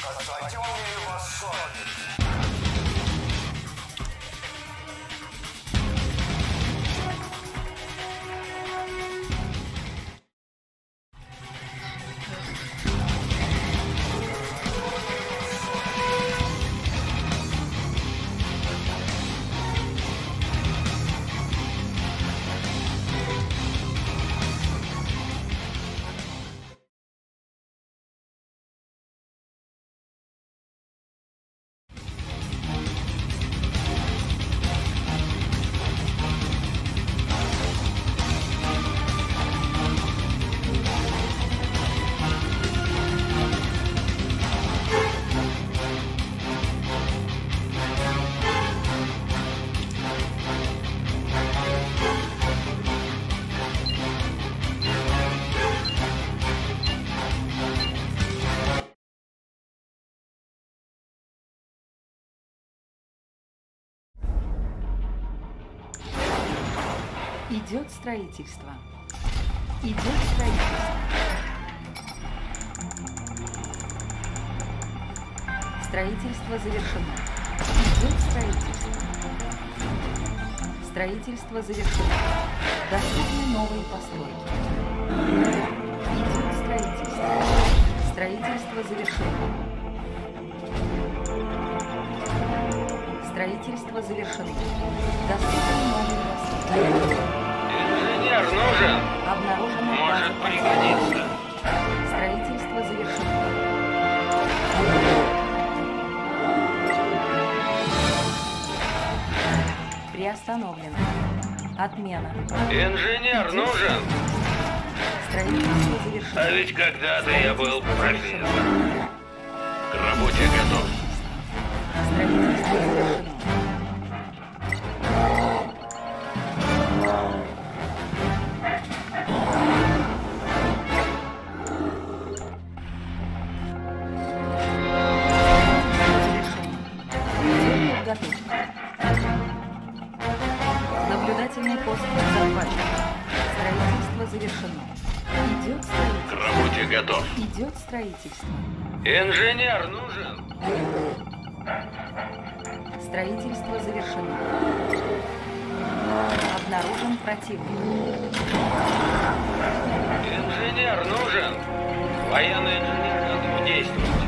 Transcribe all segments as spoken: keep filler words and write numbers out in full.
Идет строительство. Идет строительство. Строительство завершено. Идет строительство. Строительство завершено. Доступны новые постройки. Идет строительство. Строительство завершено. Строительство завершено. Доступны новые постройки. Инженер нужен. Обнаружено. Может пригодиться. Строительство завершено. Приостановлено. Отмена. Инженер нужен. Строительство завершено. А ведь когда-то я был профессором. К работе готов. Строительство завершено. Наблюдательный пост захвачен. Строительство завершено. Идет строительство. К работе готов. Идет строительство. Инженер нужен. Строительство завершено. Обнаружен противник. Инженер нужен. Военный инженер готов действовать.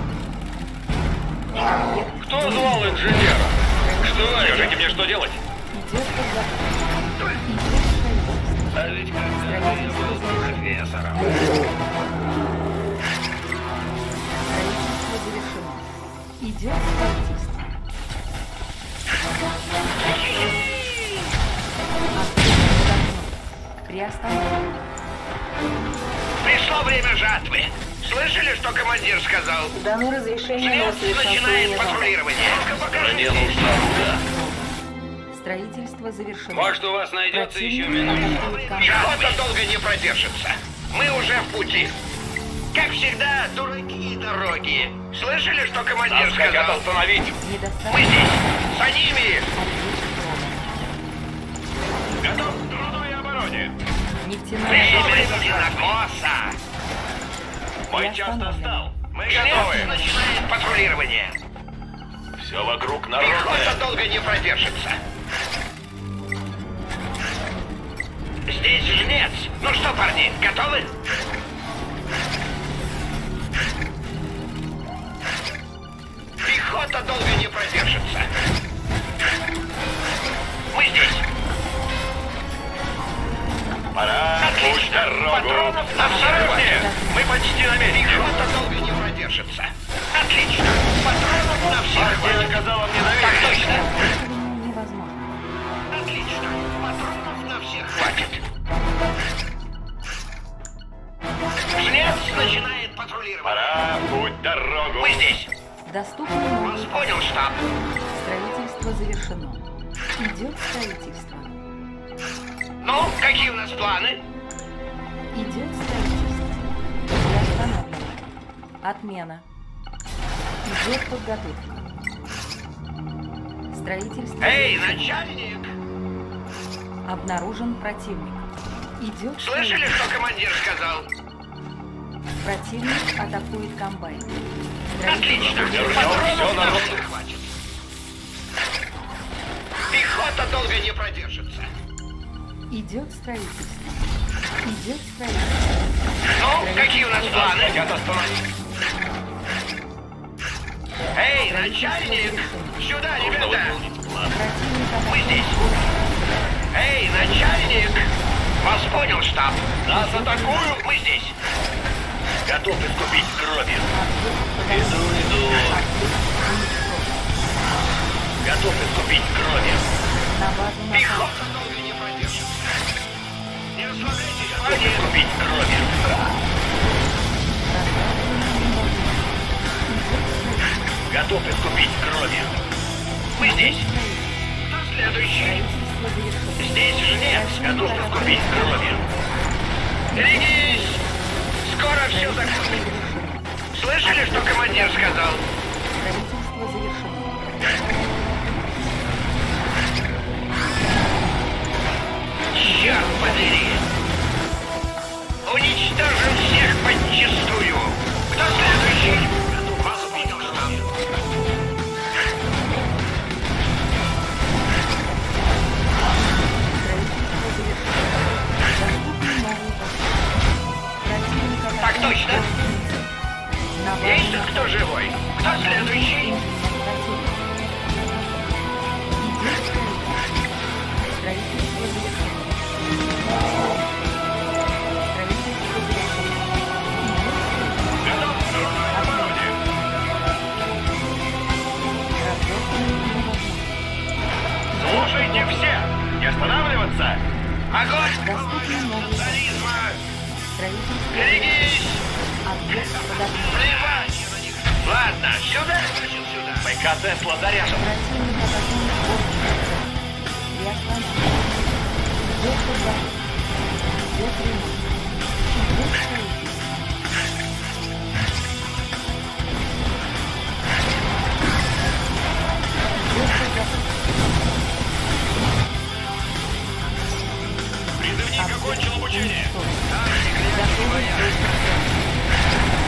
Кто звал инженера? Что? Скажите мне, что делать? Идет подготовка. Идет строительство. А ведь когда-то я был профессором. Строительство завершено. Идет строительство. Приостановлено. Пришло время жатвы. Слышали, что командир сказал? Дано разрешение на Жнец начинает совершенствование патруирование. Стране Покажите. нужна руда. Строительство завершено. Может, у вас найдется еще Противник минут? атакует компанию. Охота долго не продержится. Мы уже в пути. Как всегда, дураки и дороги. Слышали, что командир Нас хотят сказал? остановить. Недостаточно. Мы здесь. За ними. Готов к труду и обороне. Нефтяная Время база сенокоса. Мой час настал. Мы готовы. Жнец начинает патрулирование. Все вокруг Пехота народное. долго не продержится. Здесь жнец. Ну что, парни, готовы? Пехота долго не продержится. Мы здесь. Пора пусть дорогу. Патронов на Осторожнее. Мы почти на месте. Пехота долго не продержится. Отлично. Патронов на всех Партия хватит. оказала мне Так доверие. точно. Расширение невозможно. Отлично. Патронов на всех хватит. Жнец начинает патрулировать. Пора путь дорогу. Мы здесь. Доступны Вас новые понял, штаб. Строительство завершено. Идет строительство. Ну, какие у нас планы? Идет строительство. Приостановлено. Отмена. Идет подготовка. Строительство Эй, завершено. начальник! Обнаружен противник. Идет Слышали, строительство. что командир сказал? Противник атакует комбайн. Отлично. Вернем Патронов все на нам рот. всех хватит. Пехота долго не продержится. Идет строительство. Идет строительство. Ну, какие у нас планы? Хотят остановить. Эй, начальник! Сюда, Нужно ребята! выполнить план. Противник Мы атакует. здесь. Эй, начальник! Вас понял, штаб. Нас атакуют! Мы здесь. Готов искупить кровью. Объект Иду, подавлен. иду. Объект уничтожен. Готов искупить кровью. На базу напали. Пехота долго не продержится. Не расслабляйте Готов дыхание. искупить кровью. Готов искупить кровью. Мы здесь. Кто следующий? Строительство завершено. Здесь жнец. Готов искупить кровью. Берегись! Скоро все закончится. Слышали, что командир сказал? Строительство завершено. Черт подери! Уничтожим всех подчистую! Кто следующий? Вас понял, штаб. Строительство завершено. Доступны новые постройки. Противник атакует. Так точно. На базу Есть тут кто живой? Кто следующий? Идет строительство. Строительство завершено. Строительство завершено. Готов? Разработанный невозможно. Слушайте все! Не останавливаться! Огонь! Доступны новые постройки. Социализма! Строительство Берегись! объект подавлен. Плевать я на них! Ладно, сюда, значит сюда! ПК Тесла заряжен. Противник атакует город. Приостанавливается. Идет подготовка. Идет ремонт. Идет строительство. Идет подготовка. Призывник окончил обучение! Готовы к действию.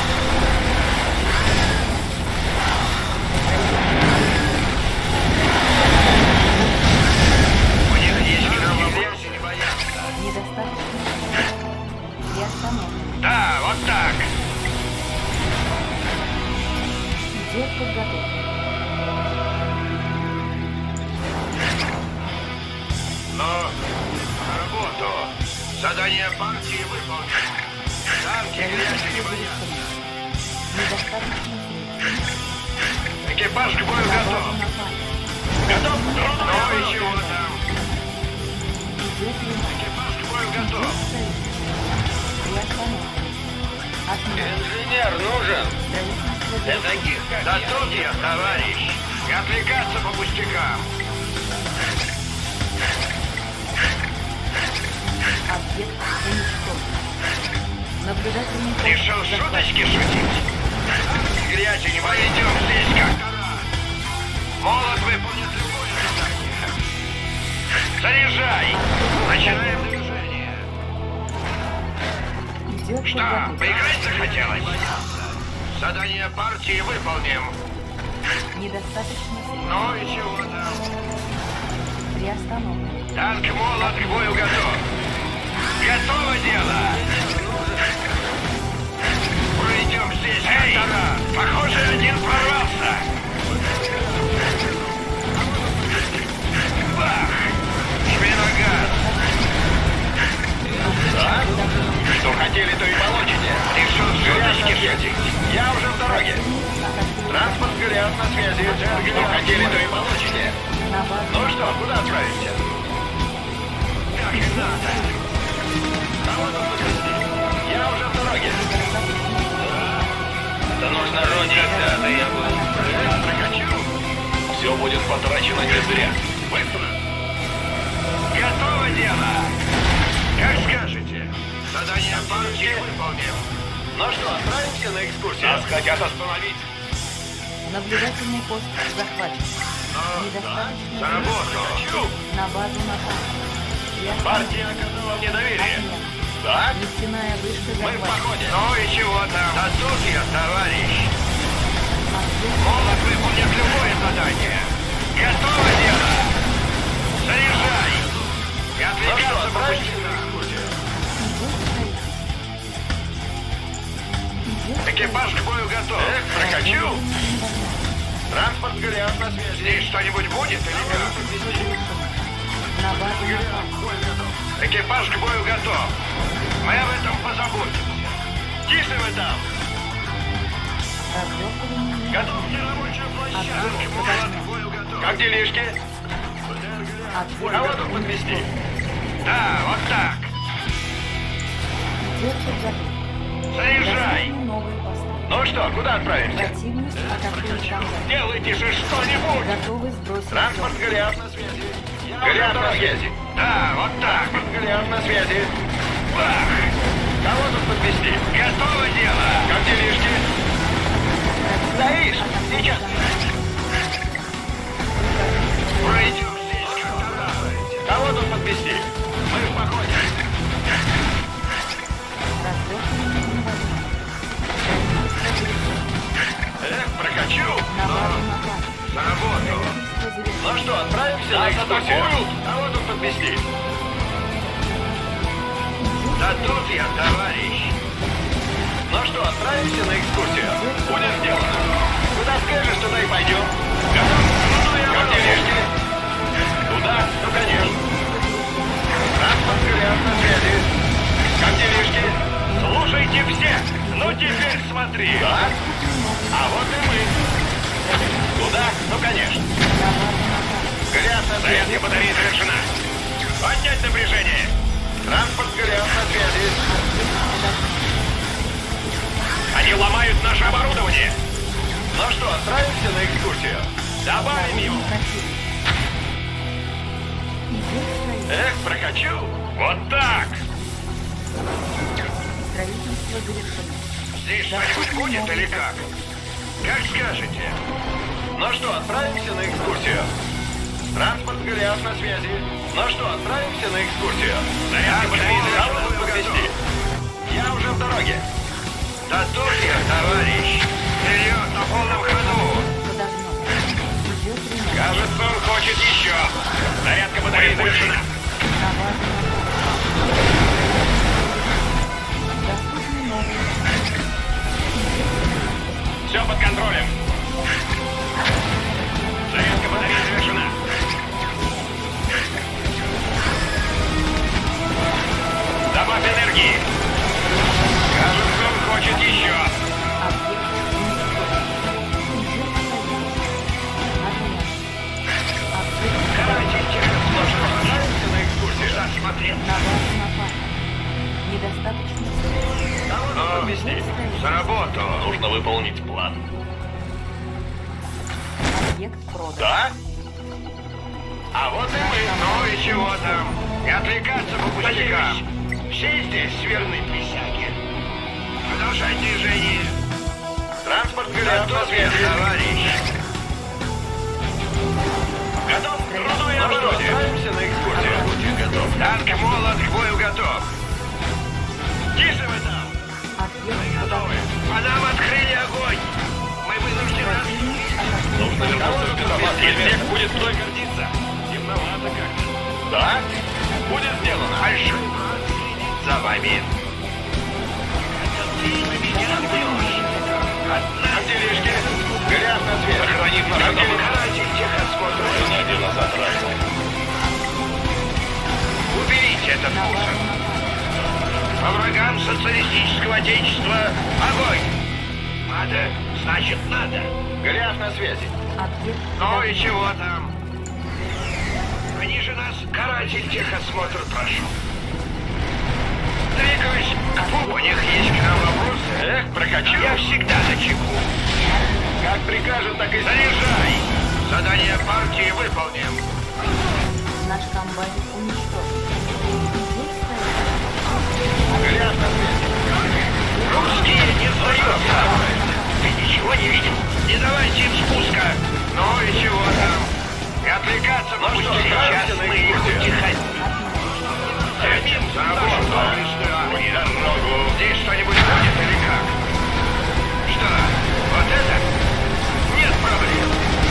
У них есть кровопросы, не боятся. Недостаточно. Приостановлен. Да, вот так! Идет подготовка. Но на работу! Задание партии выполнено! Танки грязи не боятся! Недостаточно средств. Экипаж к бою На готов! базу напали. Готов? Ну и чего там? Идет ремонт. Экипаж к бою Идет готов! строительство. Приостановлен. Отмена. Инженер нужен. Строительство Для завершено. таких, как Да я. тут я, товарищ! Не отвлекаться по пустякам! Объект уничтожен. Наблюдательный пост Решил захвачен. шуточки шутить? Танки грязи не пойдем здесь как-то раз! Молот выполнит любое задание! Заряжай! Начинаем движение! Идет Что, подготовка. поиграть захотелось? Задание партии выполним. Недостаточно средств. Ну и чего там? Приостановлен. Танк молот к бою готов. Готово дело! Пройдем здесь, Эй! Похоже, один прорвался! Бах! Жми на газ! Так? Что хотели, то и получите. Решил шуточки Связь. шутить. Я уже в дороге. Транспорт Голиаф на связи. Что хотели, то и получите. На базу. Ну что, куда отправимся? Как и надо. Кого тут подвезти? Я уже в дороге. Это нужно роде, да я был. Прокачу. Все будет потрачено не зря. Быстро. Готово дело. Как скажете. Задание партии выполним. Ну что, отправимся на экскурсию? Нас хотят остановить. Наблюдательный пост захвачен. Ну, Недостаточно за работу. на базу напали. Партия оказала мне доверие. Так? Нефтяная вышка Мы в захвачена. походе. Ну и чего там? Да тут я, товарищ. готов. Эх, прокачу. Транспорт Голиаф на связи. Здесь что-нибудь будет или как? На базу напали. Экипаж к бою готов. Мы об этом позаботимся. Тише вы там. Развертывание. Готовьте рабочую площадку. Молот к бою готов. Как делишки? Кого тут подвезти? Да, вот так. Идет подготовка. Заезжай. Новые посты. Ну что, куда отправимся? Противник атакует танк. Делайте же что-нибудь. Готовы сбросить. Транспорт Голиаф на связи. Голиаф на связи. Да, вот так. Транспорт Голиаф на связи. Бах! Кого тут подвезти? Готово дело. Как делишки? Стоишь? Сейчас. Пройдем здесь, как надо. Кого тут подвезти? Мы в походе. Развертывание не возможно. Эх, прокачу. На базу напали. За работу. Ну что, отправимся на экскурсию? Кого тут подвезти? Да тут я, товарищ. Ну что, отправимся на экскурсию? Будет сделано. Куда скажешь, туда и пойдем. Готов? Ну, я как делишки? Туда? Ну, конечно. Транспорт Голиаф на связи. Как делишки? Слушайте все. Ну, теперь смотри. Да? А вот и мы. Туда? Ну, конечно. Голиаф на связи. Зарядка батареи завершена. Поднять напряжение. Транспорт Голиаф на связи. Они ломают наше оборудование. Ну что, отправимся на экскурсию? Добавим его. Эх, прокачу. Вот так. Строительство завершено. Здесь что-нибудь будет или как? Как скажете. Ну что, отправимся на экскурсию? Транспорт Голиаф на связи. Ну что, отправимся на экскурсию? Зарядка батареи завершена. Я уже в дороге. Да тут я, товарищ. Вперед, на полном ходу. Подогнал. Идет ремонт. Кажется, он хочет еще. Зарядка батареи завершена. На базу напали. Доступны новые. Все под контролем. Зарядка батареи завершена. Добавь энергии. Кажется, он хочет еще. Давайте сложно. Отправимся на экскурсию. Да, смотрел. На базу напали. Недостаточно средств. Кого подвезти? За работу. Нужно выполнить план. Объект продан. Да? А вот и мы. Ну и чего там? Не отвлекаться по пустякам. Все здесь верны присяге. Продолжай движение. Транспорт Голиаф на связи. Товарищ. Готов? Крутое оборудование. Отправимся на экскурсию. Будь готов. Танк молот к бою готов. Тише вы там. Объект Готовы. подогнал. По нам открыли огонь. Мы вынуждены отступить. Нужно вернуться в безопасное место. Будет мной гордиться. Темновато как-то. Да? Будет сделано. Большой брат следит за вами. Ты на меня бьешь. Одна делишки. Голиаф на свет. Сохранив наш дом. Каратель техосмотра. Найди назад разум. Уберите этот мусор. По врагам социалистического отечества огонь. Надо, значит надо. Голиаф на связи. Объект Ну подогнал. и чего там? Они же нас, каратель техосмотр, прошу. Двигаюсь. У них есть к нам вопросы? Эх, прокачу. Я всегда на чеку. Как прикажут, так и заряжай. Задание партии выполним. Наш комбайн уничтожен. Голиаф на связи. Русские не сдаются. Ты ничего не видел? Не давайте им спуска. Ну и чего там? И отвлекаться на пути. Сейчас мы их утихомирим. Терпим за нашу доблестную армию. Дорогу. Здесь что-нибудь будет или как? Что? Вот это? Нет проблем.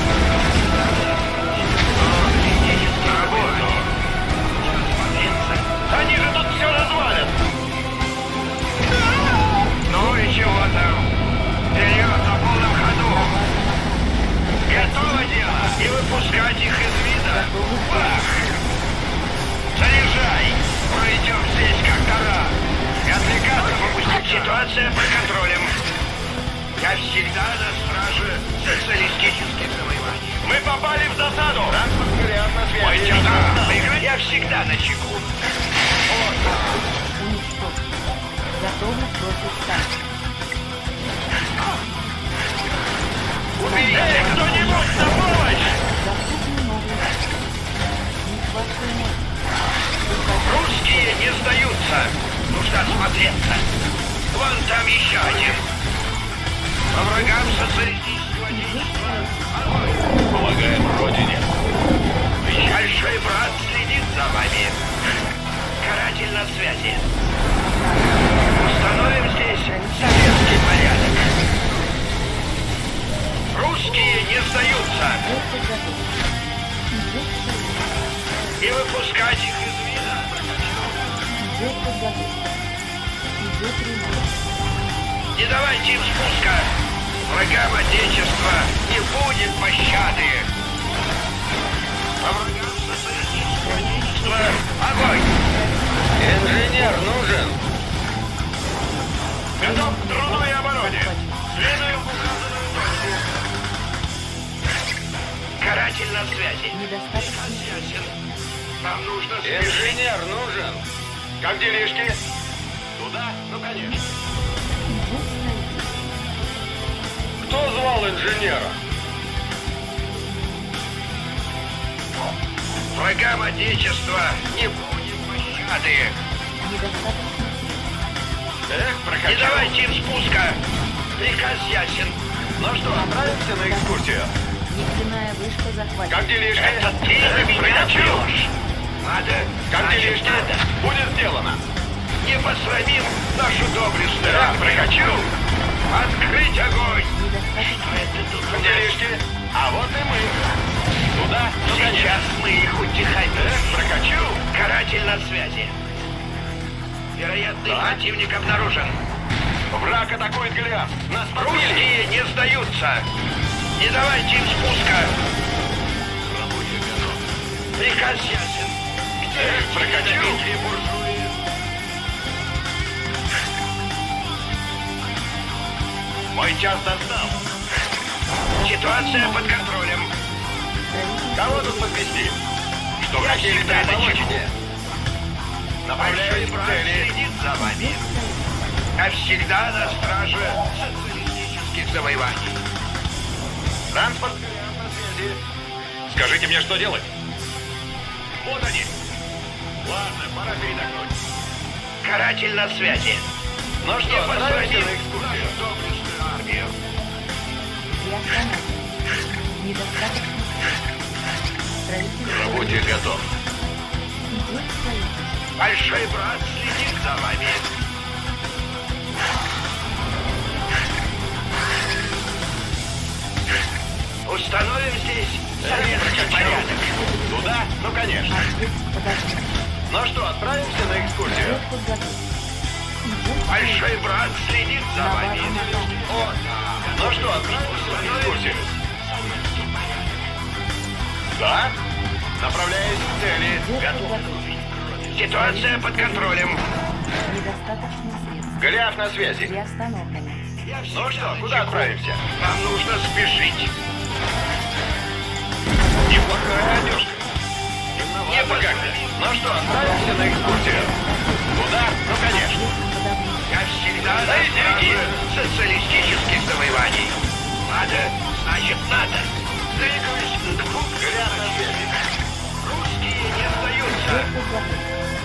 Ну, идите на работу. Смотрится. Они же тут все развалят. Ну и чего там? Вперед! всегда на страже социалистических завоеваний. Мы попали в засаду! Транспорт Голиаф на связи. Мой час настал. Я всегда на чеку. Уничтожен. Готовность бросить танк. Уберите кто-нибудь на помощь! Доступны новые. Нехватка энергии. Русские не сдаются. Нужно осмотреться. Вон там еще один. По врагам социалистического отечества. Огонь! Помогаем Родине. Большой брат следит за вами. Каратель на связи. Установим здесь советский порядок. Русские не сдаются. Не выпускать их из вида. Идет подготовка. Идет ремонт. Не давайте им спуска. Врагам Отечества не будет пощады. А врагам социалистического Отечества огонь! Инженер нужен. Готов к труду и обороне. Следуем в указанную точку. Каратель на связи. Недостаточно. Ясен. Нам нужно спешить. Инженер нужен. Как делишки? Туда? Ну, конечно. Идет строительство. Кто звал инженера? Врагам Отечества не будет пощады. Недостаточно. Эх, прокачал. Не давайте им спуска. Приказ ясен. Ну что, отправимся на экскурсию? Нефтяная вышка захвачена. Как делишки? Это ты на меня прешь. Надо. Как значит, делишки? надо. Будет сделано. Не посрамим нашу доблестную. Я прокачу. Открыть огонь. Что это тут у Как нас? делишки? А вот и мы. Туда? Ну, Сейчас мы их утихомирим. Эх, прокачу. Каратель на связи. Вероятный Да. противник обнаружен. Враг атакует Голиаф. Нас подбили. Русские не сдаются. Не давайте им спуска. Приказ ясен. Где Эх, эти прокачу. недобитые буржуи? Мой час настал. Ситуация под контролем. Кого тут подвести? Что Я хотели, всегда то и на получите. Большой Направляюсь к брат цели. следит за вами. А всегда на страже социалистических завоеваний. Транспорт Голиаф на связи. Скажите мне, что делать? Вот они. Ладно, пора передохнуть. Каратель на связи. Ну что, Не отправимся посрамим на экскурсию? нашу доблестную армию. Приостановлен. Недостаточно. Строительство. Будьте готов. Идет строительство. Большой брат следит за вами. Установим здесь советский порядок. Туда? Ну, конечно. Открыть подготовка. Ну что, отправимся на экскурсию? Идет подготовка. Идет Большой брат следит за на вами. базу напал. О, да. Ну что, отправимся на экскурсию? Да? Направляюсь к цели. Идет Готов. подготовка. Ситуация под контролем. Недостаточно средств. Голиаф на связи. Приостановлено. Ну что, куда отправимся? Нам нужно спешить. Неплохая одежка. Не Темновато как-то. посрамим. Ну что, отправимся на экскурсию? Туда? Ну, конечно. Подобных. Я всегда на Дайте страже руки. социалистических завоеваний. Надо, значит надо. Двигаюсь к пункту Голиаф на связи. Русские не сдаются. Идет подготовка.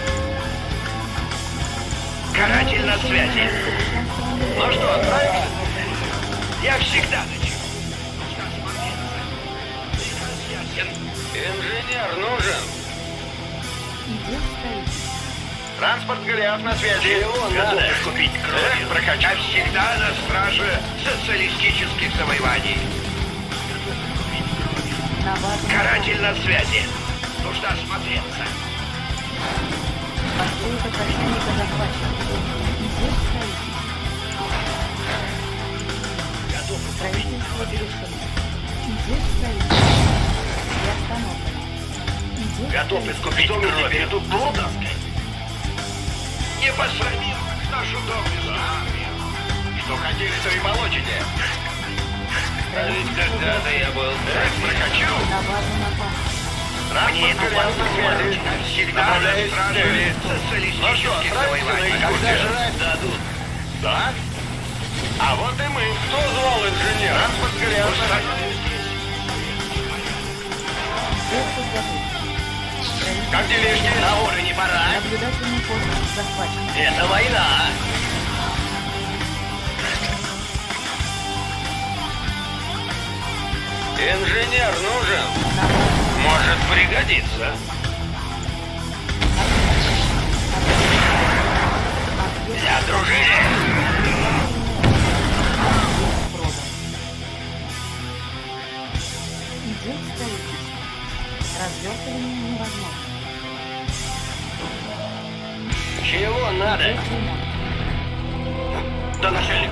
Каратель на связи. Ну что, отправимся? Я всегда начну. Нужно осмотреться. Приказ ясен. Инженер нужен. Идет строительство. Транспорт Голиаф на связи. Его надо купить Эх, кровью. прокачу. Я всегда на страже социалистических завоеваний. На базу Каратель на связи. Нужно осмотреться. Постройка противника захвачена. Идет строительство. Строительство завершено. Идет строительство. Приостановлено. Идет Готов искупить кровью. Эту дуру таскать? Не посрамим нашу доблестную армию. Что хотели, то и получите. А ведь когда-то я был так прокачу. На базу напали. Мне эту базу связи всегда направляюсь к цели. Ну что, отправимся на экскурсию? Жрать дадут. Да? А вот и мы. Кто звал инженера? Транспорт горячий. Доступ готов. Как делишки? На горы не пора. Наблюдательный пост захвачен. Это война. Инженер нужен? На базу. Может пригодиться. Для дружины. Продан. Идет строительство. Развертывание невозможно. Чего надо? Идет ремонт. Да, начальник.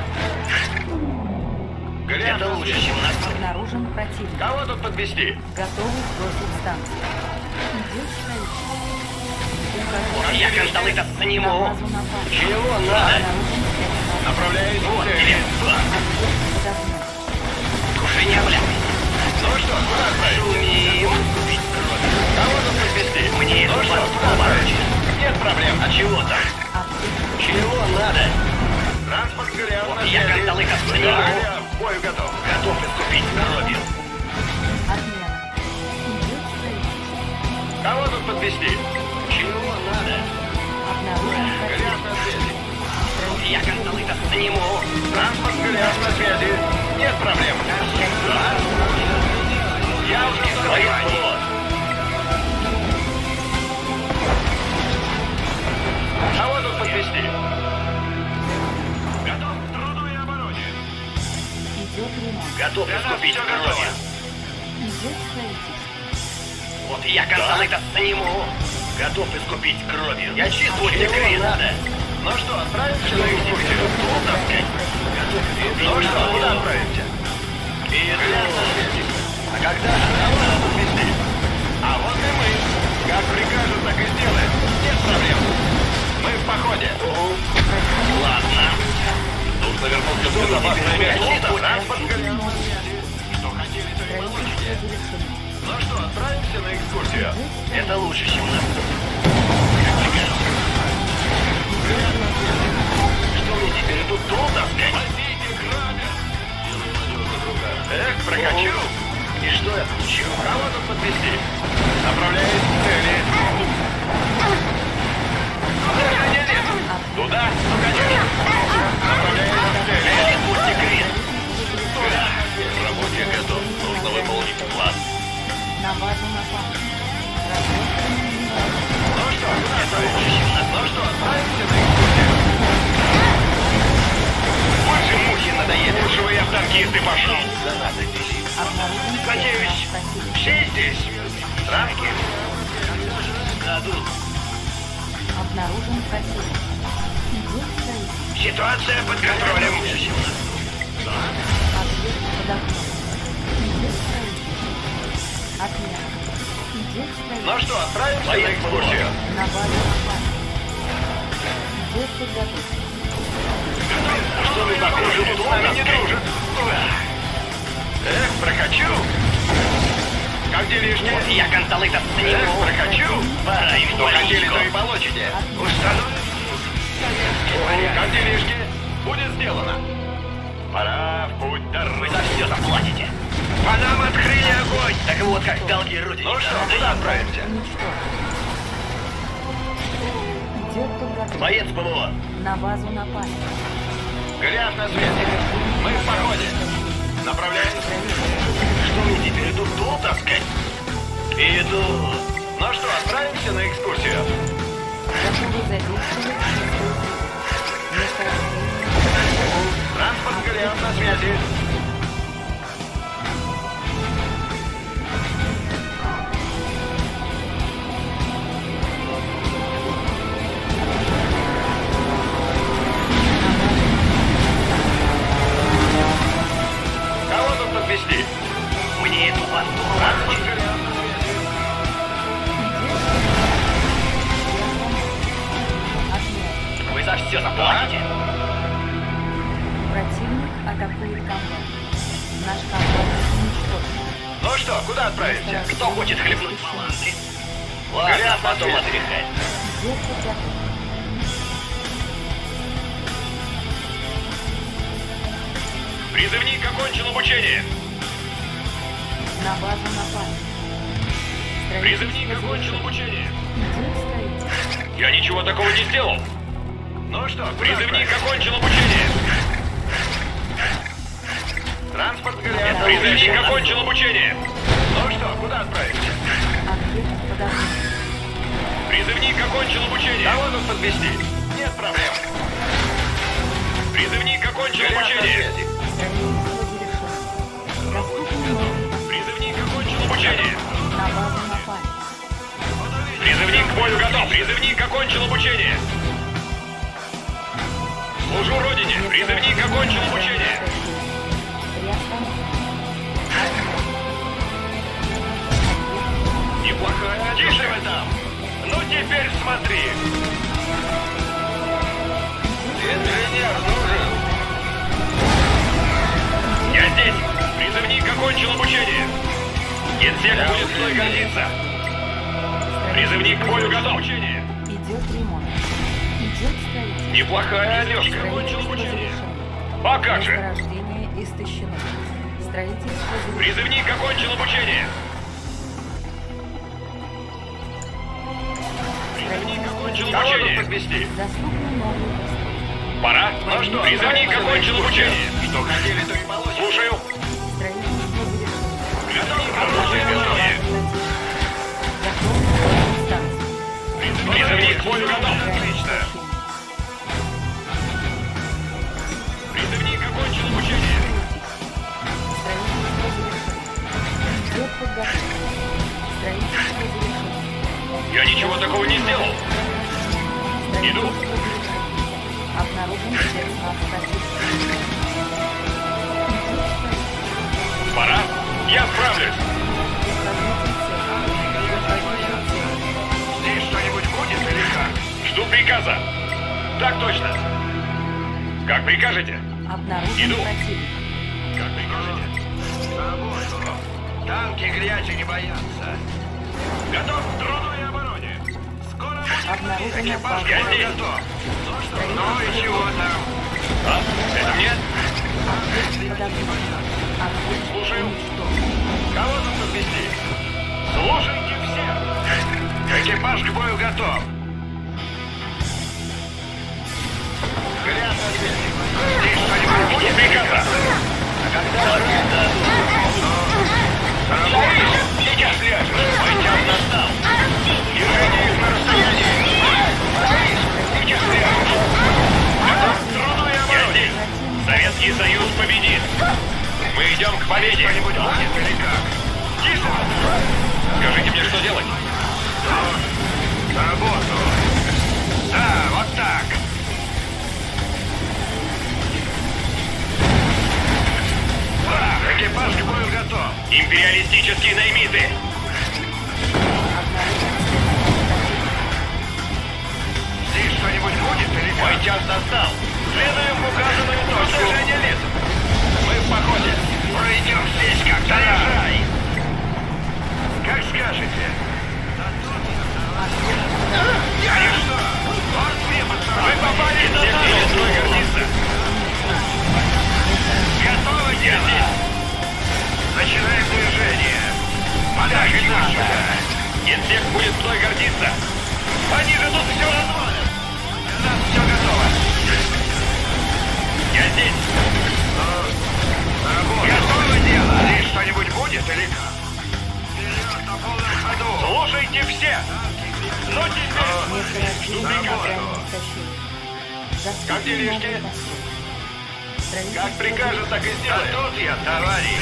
Это лучше, чем нас. Обнаружен противник. Кого тут подвести? Готовы сбросить станцию. Идет строительство. Укажите Я кандалы-то на сниму. базу напали. Чего надо? Обнаружен спецназ. Направляюсь к цели. Подогнать. Тушение, бля. Ну что, куда отправить? Шумим. Кого тут подвести? Мне ну что, куда отправить? Нет проблем. А чего там? Ответ. Чего надо? Транспорт горел на Я кандалы-ка сниму. Да, к бою готов. Готов искупить кровью. Отмена. Идет строительство. Кого тут подвести? Чего надо? Обнаружен противник. Горят на связи. Я кандалы-то сниму. Транспорт горят на связи. Нет проблем. Да? Я уже Твою говорю. плод. Кого тут подвести? Готов к труду и обороне. Идет ремонт. Готов Для нас искупить все готово. кровью. Идет строительство. Вот я кандалы-то сниму. Готов искупить кровью. Я чист, вот Чего секрет. надо? Ну что, отправимся на экскурсию? Готов искупить Ну что, куда отправимся? Иду. А когда же кого надо подвести? А вот и мы. Как прикажут, так и сделаем. Нет проблем. Мы в походе. Ладно. Нужно вернуться в безопасное место. Транспорт горел на связи. Что хотели, то и Строительство получите. завершено. Ну что, отправимся на экскурсию? Это лучше, чем нас. Что мне теперь тут дом таскать? Возите грабят. Эх, прокачу. И что я получу? Кого тут подвести? Направляюсь к цели. Куда не лезу? Туда? Ну, конечно. Направляюсь к цели. Секрет, вот секрет. К работе готов. Нужно выполнить план. На базу напали. Развертывание невозможно. Ну что, куда отправимся? Ну что, отправимся на экскурсию? Больше мухи надоели. Лучше бы я в танкисты пошел. Обнаружен Надеюсь, спецназ противника. все здесь. Транспорт. Дадут. Обнаружен противник. Идет строительство. Ситуация под контролем. Объект подогнан. Идет строительство. Отмена. Идет строительство. Ну что, отправимся на Поехали. экскурсию? На базу напали. Идет подготовка. Что вы похожи, с нами не дружат? Эх, прокачу. Как делишки? Вот я кандалы-то Эх, сниму. прокачу. Пора их Что хотели, то и маленько. получите. Установим. Как делишки? Будет сделано. Пора в путь Вы дорогу. за все заплатите. По нам открыли огонь. Так вот, как долги родине. Ну что, куда отправимся? Уничтожен. Идет подготовка. Боец ПВО. На базу напали. Грязь на свете. Мы в походе. Направляемся. Что мне теперь тут дом таскать? Иду. Ну что, отправимся на экскурсию? Готовы задействовать шестую группу. Месторождение. Транспорт горят на связи. Кого тут подвести? Мне эту базу. Транспорт горят на связи. Отмена. Вы за все заплатите. Противник атакует комбат. Наш комбат что, куда отправимся? Кто хочет хлебнуть баланды? Ладно, Горят потом ответы. отдыхать. Идет подготовка. Призывник окончил обучение. На базу напали. Призывник Строительство окончил завершено. обучение. Идет строительство. Я ничего такого не сделал. Ну что, куда Призывник отправимся? окончил обучение. Транспорт горят. Призывник окончил обучение. Ну что, куда отправимся? Объект подошел. Призывник окончил обучение. Кого тут подвезти? Нет проблем. Призывник окончил Горят на обучение. связи. Строительство завершено. Доступны новые. Призывник окончил обучение. На базу напали. Призывник к бою готов. Призывник окончил обучение. Служу Родине. Призывник окончил обучение. Неплохая Тише одежда. вы там. Ну теперь смотри. Инженер нужен. Я здесь. Призывник окончил обучение. Генсек будет мной гордиться. Призывник к бою готов. Обучение. Идет ремонт. Идет строительство. Неплохая одежка. Строительство обучение. завершено. А как же? Месторождение истощено. Строительство завершено. Призывник окончил обучение. Призывник окончил Кого тут обучение. подвезти? Доступны новые постройки. Пора. Ну что, Призывник давай, окончил давай, обучение. Что хотели, то и получили. Слушаю. Строительство завершено. Призывник окончил обучение. Готовы к станции. Призывник к бою готов. Отлично. Призывник окончил обучение. Строительство завершено. Идет подготовка. Строительство завершено. Я ничего такого не сделал. Иду. Строительство завершено. Обнаружен спецназ противника. Пора. Я справлюсь. Здесь что-нибудь будет или как? Жду приказа. Так точно. Как прикажете? Обнаружен Иду. противник. Как прикажете? За работу. Танки грязи не боятся. Готов к труду и обороне. Скоро будет Обнаружен экипаж Я бой здесь. готов. Ну что, ну и чего там? А? Это мне? Объект подозреваем. Объект Слушаю. уничтожен. Кого тут подвезти? Слушайте все. Экипаж к бою готов. Горят на связи. Здесь что-нибудь Жду будет? приказа. Сработало. Сейчас ляжем. Мой час настал. Движение их на расстоянии. Сейчас ляжем. Готов к труду и Я обороне. здесь. Советский Союз победит. Мы идем к победе. Что-нибудь будет или как? Тише. Скажите мне, что делать? За работу. Да, вот так. Да, экипаж к бою готов. Империалистические наймиты. Здесь что-нибудь будет или как? Мой час настал. Следуем в указанную точку. Движение лиц. Мы в походе. Пройдем здесь как заряжай. Как скажете. Конечно. Вот мне Вы попали на Всех нас. мной гордиться. Готовы, Я дело? здесь. Начинаем движение. Подальше сюда. Генсек будет мной гордиться. Они же тут все развалят. У нас все готово. Я здесь. Готово дело. Здесь что-нибудь будет или как? Вперед на полном ходу. Слушайте все. Ну теперь. Месторождение За работу. материальных истощений. Доступны Как делишки? новые постройки. Строительство Как прикажут, так и сделаем. А тут я, товарищ.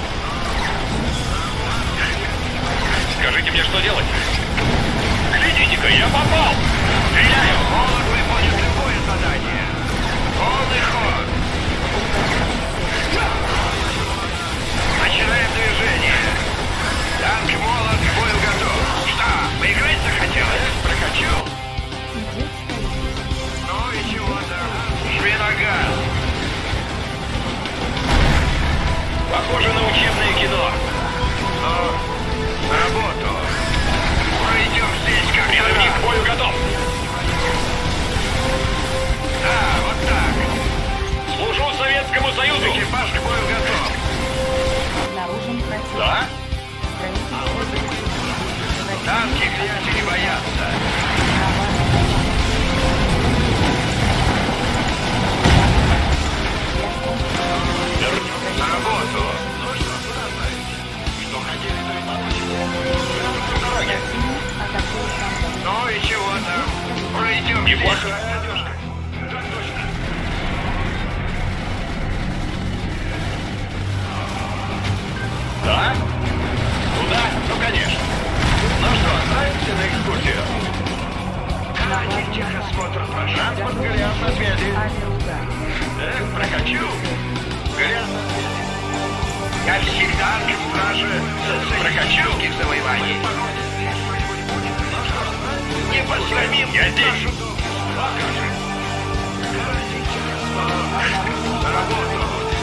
Скажите мне, что делать? Глядите-ка, я попал. Стреляю. Молот выполнит любое задание. Полный ход. Начинаем движение. Танк молот к бою готов. Что, поиграть захотелось? Прокачу. Идет строительство. Ну и чего там? Жми на газ. Похоже на учебное кино. Ну, Да? Куда? Ну, конечно. Ну что, отправимся на экскурсию? Каратель, техосмотр, прошу. Транспорт, Голиаф на связи. Авиаудар. Эх, прокачу. Голиаф на связи. Я всегда к страже социалистических завоеваний. Не посрамим. Я здесь. Покажи. Каратель, техосмотр. За работу.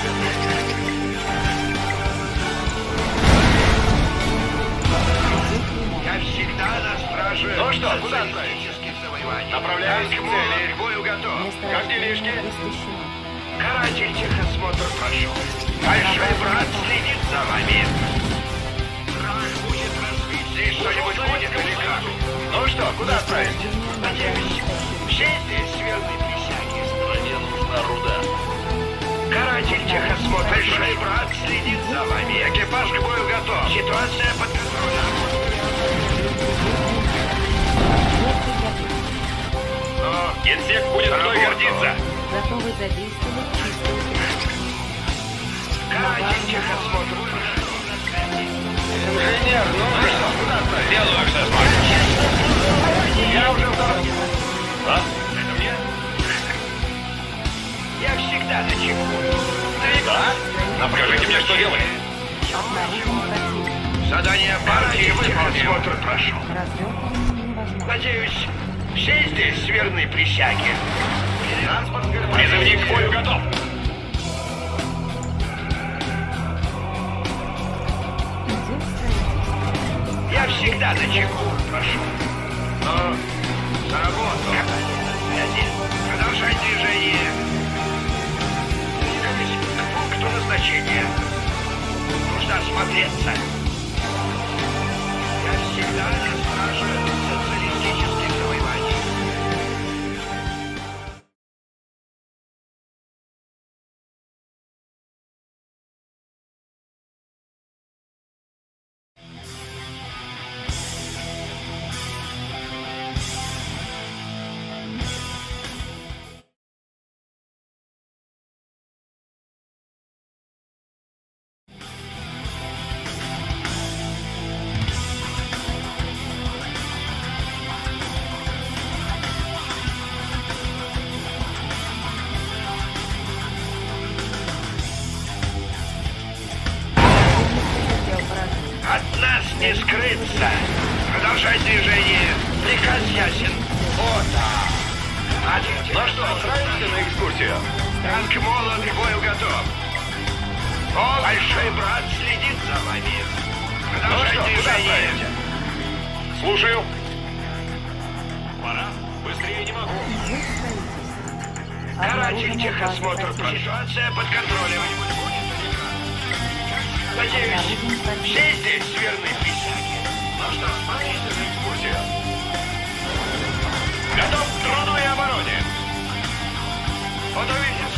Я всегда на страже. Ну что, куда социалистических завоеваний? Направляюсь к цели. К бою готов. Как делишки? Каратель, техосмотр, прошу. Большой брат следит за вами. Враг будет разбит. Здесь что-нибудь будет или как? Ну что, куда отправимся? Надеюсь, все здесь верны присяге. Стране нужна руда. Каратель, техосмотр, большой брат следит за вами. Экипаж к бою готов. Ситуация под контролем. Но генсек будет мной гордиться. Готовы задействовать чистую сеть. Каратель, техосмотр. Инженер, ну вы что, куда отправить? Делаю, что смогу. Я уже в дороге. А? Это мне? Я всегда на чеку. Да? Но покажите мне, что делать. Обнаружен противник. Задание партии выполнено. Смотр прошу. Развертывание невозможно. Надеюсь, все здесь верны присяге. Призывник к бою готов. Идет строительство. Я всегда на чеку, прошу. Но за работу. Продолжай движение. К пункту назначения. Нужно осмотреться. Я всегда на страже социалистических завоеваний. От нас не скрыться. Продолжай движение. Приказ ясен. О, да. Ну что, отправимся на экскурсию? Танк молот к бою готов. О, большой брат следит за вами. Продолжай ну что, движение. Слушаю. Пора. Быстрее не могу. Идет строительство. Каратель, Обнаружена техосмотр. база противника. Ситуация под контролем. Надеюсь, все здесь верны присяге. Ну что, смотрите на экскурсию. Готов к труду и обороне. Вот увидишь.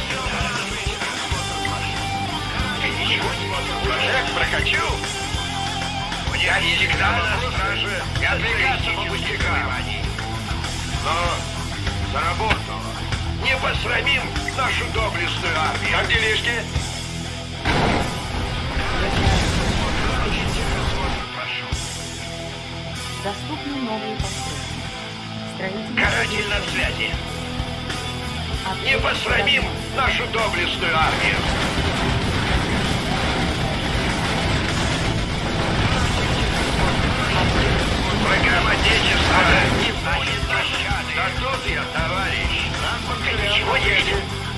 Ты ничего не можешь. Эх, прокачу. Я всегда на страже. Не отвлекаться по пустякам. Но за работу. Не посрамим нашу доблестную армию. Как делишки? Доступны новые постройки. Строительство. Каратель на связи. Ответ Не посрамим нашу доблестную армию. Врагам Отечества не будет пощады. Да тут я, товарищ. Ты ничего едет.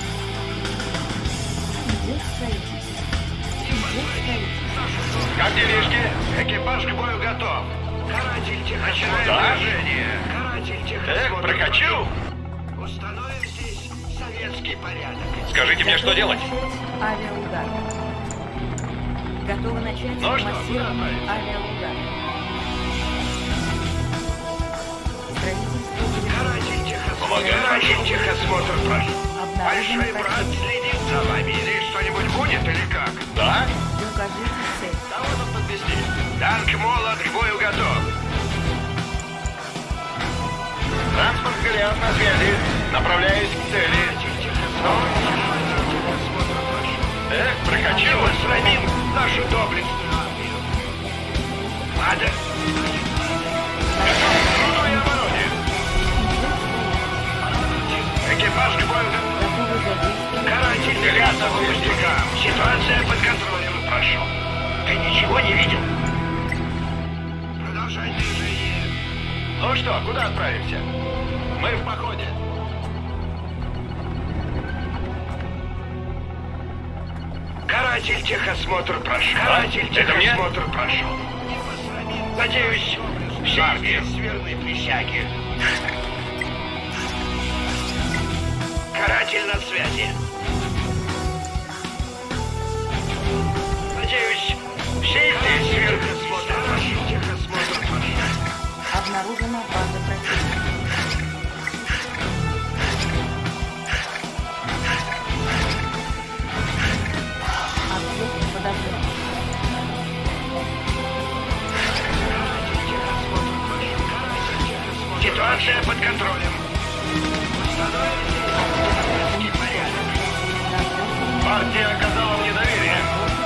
Идет строительство. Идет строительство. Как делишки? Экипаж к бою готов. Каратель техосмотр. Да? Каратель техосмотр. Эх, прокачу. Установим здесь советский порядок. Скажите мне, что делать? Авиаудар. Готовы начать Ну что, массированный куда авиаудар. Строительство будет Каратель техосмотр. Каратель техосмотр, прошу. обнаружен Большой брат противник. следит за вами. Здесь что-нибудь будет или как? Да? Укажите цель. Кого тут подвезли? Танк молот к бою готов. Транспорт Голиаф на связи. Направляюсь к цели. Эх, прокачу, сравним нашу доблестную армию. Ну что, куда отправимся? Мы в походе. Каратель техосмотр прошел. Каратель техосмотр прошел. Надеюсь, все без верной присяги. Каратель на связи. Надеюсь, все здесь техосмотр прошел. Техосмотр прошел. Обнаружена база противника. Объект подавлен. Ситуация под контролем. Партия оказала мне доверие.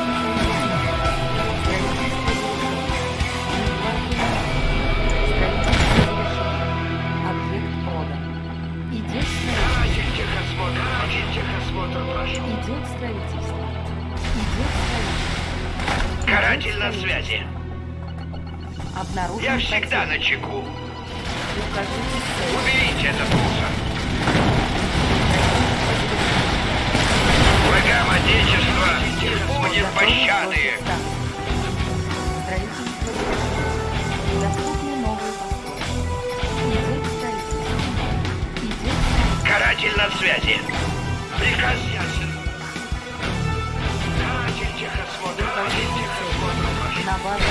Объект продан. Идет Каратель техосмотр. Каратель техосмотр прошел. Идет строительство. Идет строительство. Каратель на связи. Обнаружен Я всегда противник. на чеку. Укажите цель. Уберите этот мусор. Врагам Отечества не будет пощады. Строительство завершено. Доступны новые постройки. Идет строительство. Идет строительство. Каратель на связи. Приказ ясен. Каратель техосмотр. Каратель техосмотр прошел. На базу.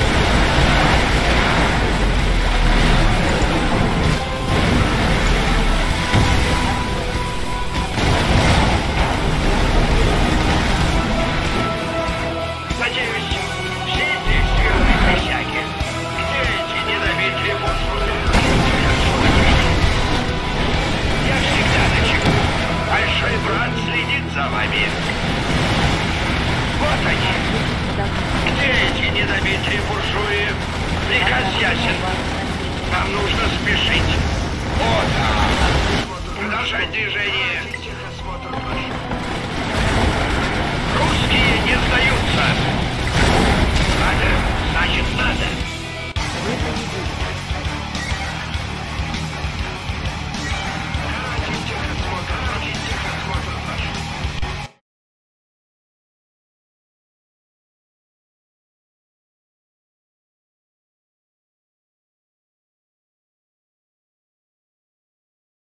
Надеюсь, все здесь верны присяге. Где эти недобитые мусоры? Я всегда на чеку. Большой брат следит за вами. Вот они. Где эти недобитые буржуи? Приказ ясен. Нам нужно спешить. Вот. Продолжать движение. Русские не сдаются.